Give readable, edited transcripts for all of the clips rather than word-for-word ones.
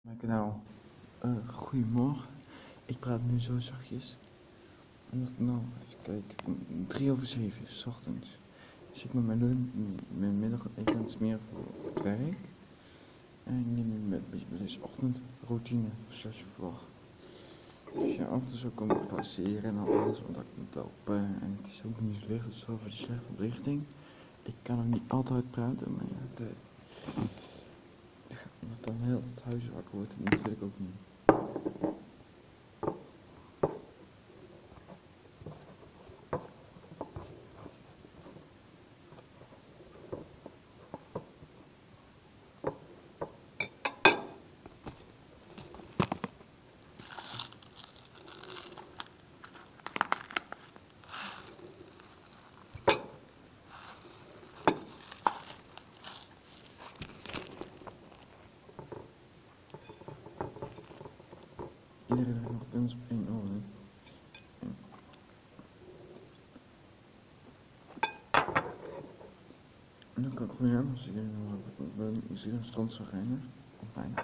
Mijn kanaal. Goedemorgen. Ik praat nu zo zachtjes. Omdat het nou, even kijken, 3:07 is 's ochtends. Dus ik met mijn middageten aan het smeren voor het werk. En ik neem een beetje bij deze ochtendroutine zoals je verwacht. Dus ja, af en toe zo kom ik passeren en alles, omdat ik moet lopen. En het is ook niet zo licht, het is zo slecht op lichting. Ik kan ook niet altijd praten, maar ja, omdat dan heel het huis wakker wordt, en dat wil ik ook niet. Iedere dag nog eens op 1 oren. En dan kan ik gewoon aan als ik een strand zag rijden. Of bijna.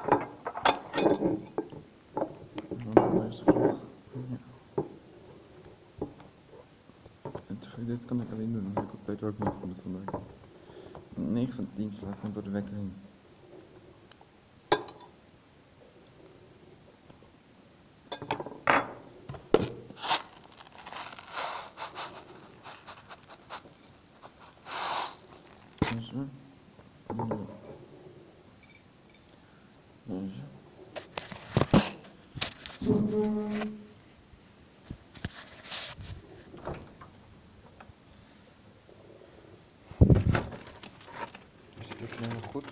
En dan de eerste vlog. Ja. En dit kan ik alleen doen als ik op tijd ook nog van vandaag. 9 van de 10 sla ik gewoon door de wekker heen. Zo. Zo. Dus ik even helemaal goed.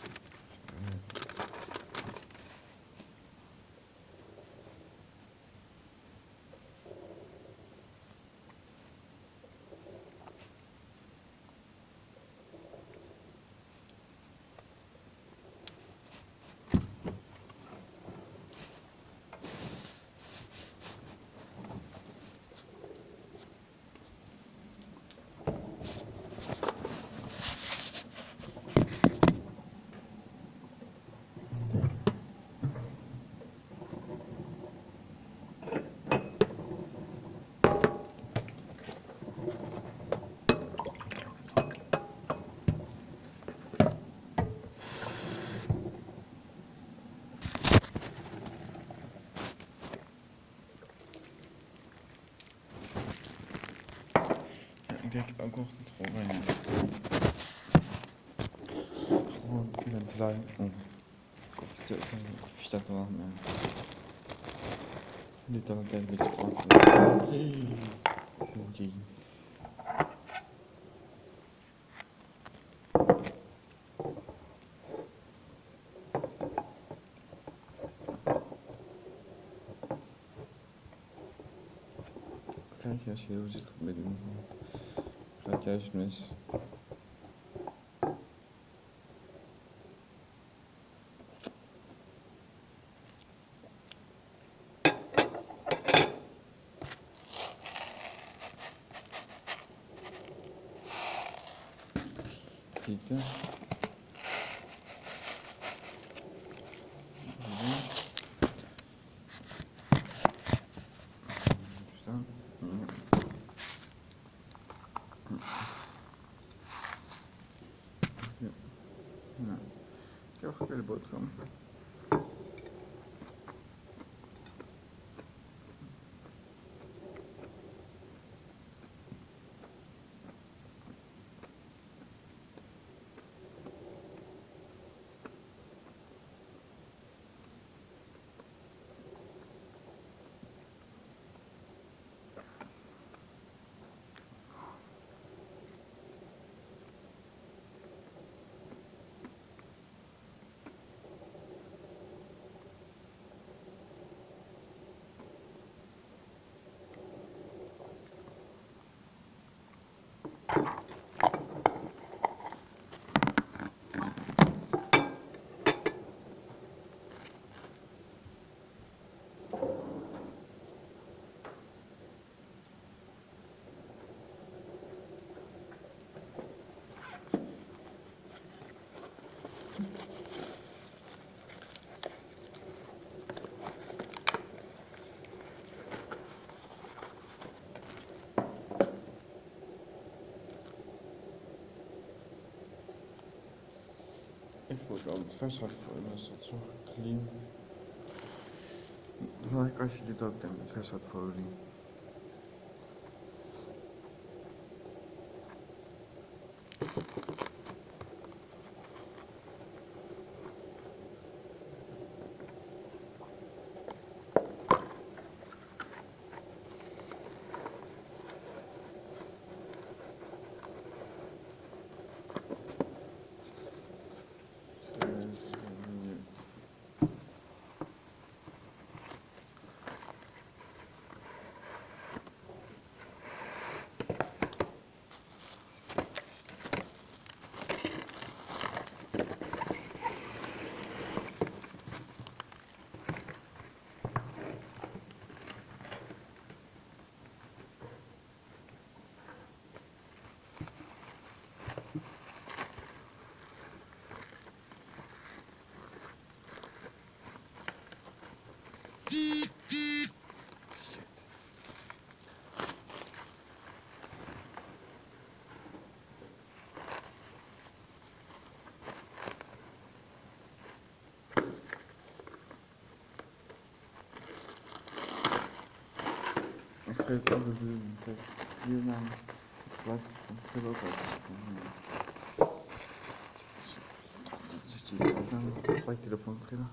Ik denk ook ochtend gewoon gewoon, ik ben te lui om koffie staat er wel, maar dit dan een beetje te jee. Krijg je als je heel zit met doen, gaat juist mis. Kijken. Staan. Ja. Nou, ik heb een hele boterham. gooi ik altijd vershartfolie, dan is dat zo clean. Gelijk als je dit ook kent met vershartfolie. Ik geef ook de buren. Kijk, hier naar gelijk van het ook uit. Dan zit je hier ook aan. Gelijk telefoon trillen.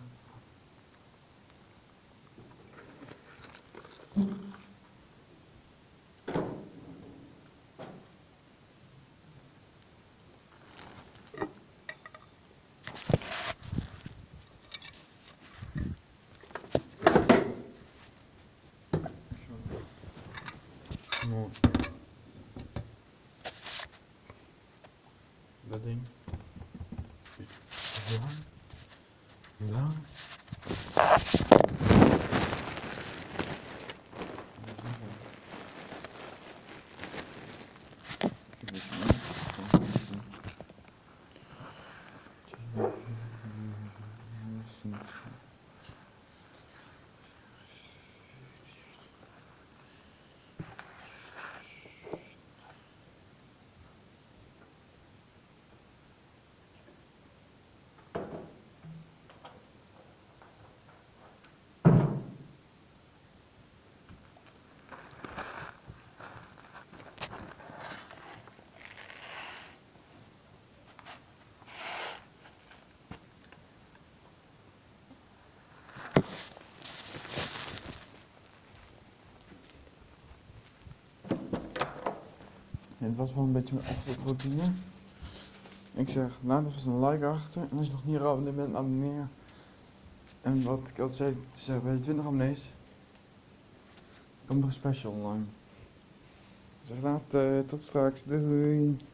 Mooi. Dat ding is lang. Lang. Ja, het was wel een beetje mijn ochtendroutine. Ik zeg, laat even een like achter. En als je nog niet geabonneerd bent, abonneer. En wat ik altijd zei, te zeggen, bij de 20 abonnees komt er een special online. Ik zeg, tot straks, doei.